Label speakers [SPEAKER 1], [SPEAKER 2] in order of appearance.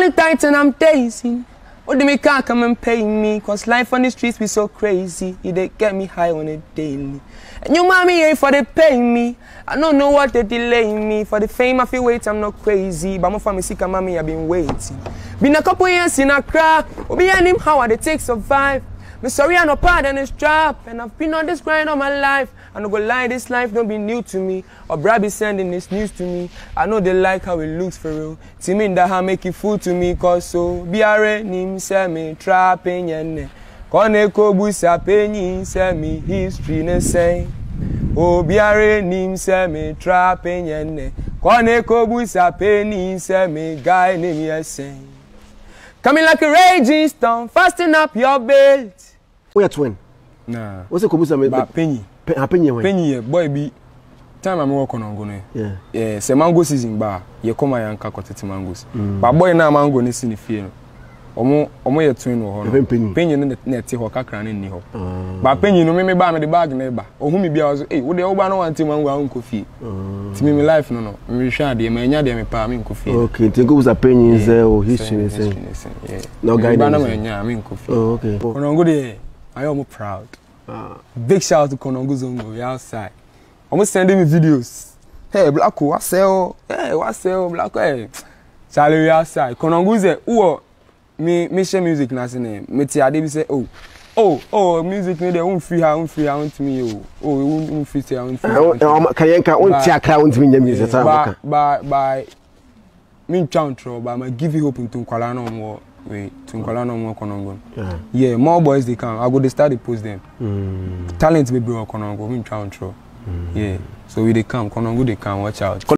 [SPEAKER 1] it tight and I'm dazing. What do me can't come and pay me? Cause life on the streets be so crazy. They get me high on a daily. And your mommy ain't for they pay me. I don't know what they delay me. For the fame I feel wait, I'm not crazy. But my family sick and mommy I've been waiting. Been a couple years in a cry. Be him how they take survive. Me sorry I'm not part of this trap. And I've been on this grind all my life. I no go lie, this life don't be new to me. Or Brad be sending this news to me. I know they like how it looks for real. Timing that how make it fool to me. Cause so biare nim se me trapping yenne. Koneko busa penny se me history ne say. Oh biare nim se me trapping yenne. Koneko busa penny se me guy name yesen. Coming like a raging storm, fasten up your belt.
[SPEAKER 2] Where you twin?
[SPEAKER 1] Nah.
[SPEAKER 2] What's the Kobusa me?
[SPEAKER 1] Penny.
[SPEAKER 2] Penny,
[SPEAKER 1] boy be. Time I'm working on Konongo.
[SPEAKER 2] Yeah.
[SPEAKER 1] Yeah. Say mango season bar. You come and yanka kote mangoes. But boy na mango ni sini feel. Omo ye twin wo ho. Penny no na te ho kakra na ni ho. But penny no me ba me the bag na ba. Ohu me bia wo eh wo de wo ba no want mango a nko fie. Ti me life no no. Me hwa de me nya de me pa me nko fie. Okay, think was a penny is o history say. Yeah. No guide. Ba na me nya me nko fie. Oh, okay. Konongo de I am proud. Big shout out to Konongo Zongo, we outside. Almost sending me videos. Hey, Blacko, what sell? Hey, what sell? Blacko, hey. Charlie, we outside. Konongo say, oh, me share music na sine. Me ti ade bi say, oh, music me dey unfree want me oh, unfree say unfree.
[SPEAKER 2] Kayenka unti akra want me nya music sa.
[SPEAKER 1] By me chantro, but I give you hope into Nkwala no more. Wait, to Nkwala no more Konongo. Yeah, more boys they come. I go they start to post them. Talent be bro Konongo, we chantro. Yeah, so we they come Konongo they come watch out.